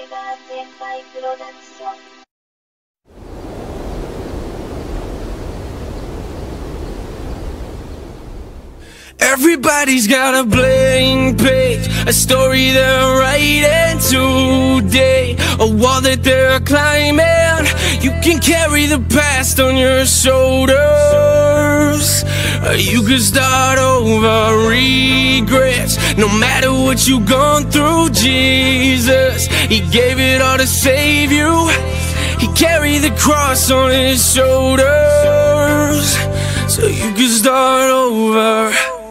Everybody's got a blank page, a story they're writing today, a wall that they're climbing. You can carry the past on your shoulders. You can start over regrets. No matter what you've gone through, Jesus, He gave it all to save you. He carried the cross on His shoulders, so you can start over.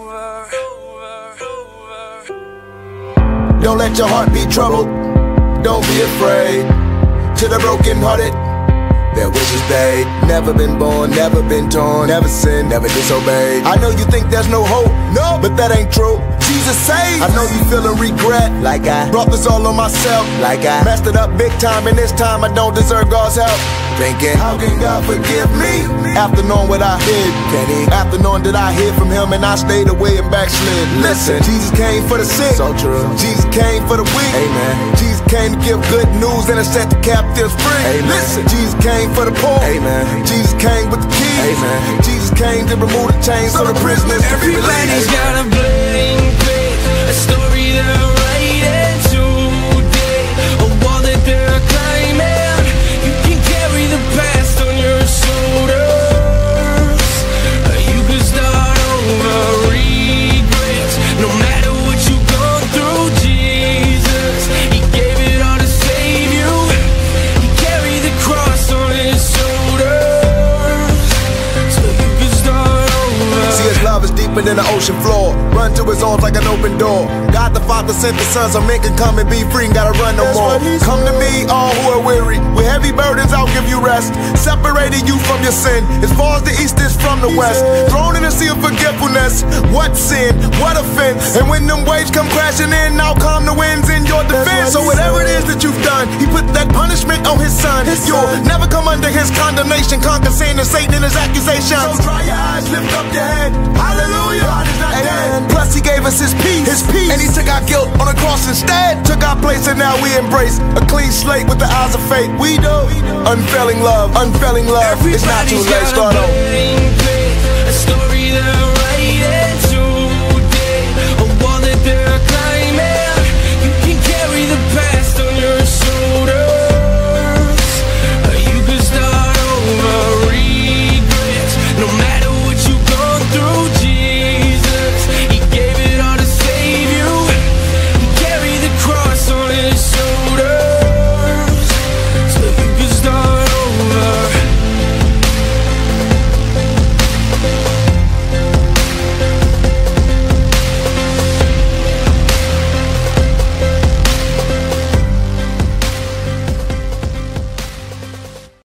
Don't let your heart be troubled, don't be afraid. To the broken-hearted, their wishes paid. Never been born, never been torn, never sinned, never disobeyed. I know you think there's no hope, no, but that ain't true. Jesus saved. I know you feeling regret, like I brought this all on myself, like I messed it up big time, and this time I don't deserve God's help. Thinking, how can God forgive me? After knowing what I did, can He? After knowing that I hid from Him and I stayed away and backslid. Listen, Jesus came for the sick, so true. Jesus came for the weak, amen. Jesus came to give good news and to set the captives free, amen. Listen, Jesus came for the poor, amen. Jesus came with the keys, amen. Jesus came to remove the chains so the prisoners can be released. Everybody's got a blank page, a story they're writing today, a wall that they're climbing. You can carry the past on your shoulders. You can start over regrets. No matter what you've gone through, Jesus, He gave it all to save you. He carried the cross on His shoulders, so you can start over. See, His love is deeper than the ocean floor. Run to His arms like an open door. God the Father sent the Son so men can come and be free and gotta run no more. Come to me, all who are weary, with heavy burdens I'll give you rest. Separating you from your sin, as far as the east is from the west. Thrown in the sea of forgetfulness. What sin, what offense? And when them waves come crashing in, I'll calm the winds in your defense. So whatever it is that you've done, He put that punishment on His Son. You'll never come under His condemnation. Conquer sin and Satan and his accusations. So dry your eyes, lift up your head. Hallelujah, God is not dead. Plus He gave us His peace, and He took our guilt on the cross instead. Took our place and now we embrace a clean slate with the eyes of faith. We do unfailing love, unfailing love. It's not too late, start over. A story that